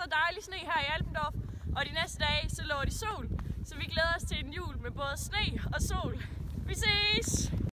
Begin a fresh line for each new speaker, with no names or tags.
så dejlig sne her i Alpendorf, og de næste dage så lover de sol. Så vi glæder os til en jul med både sne og sol. Vi ses!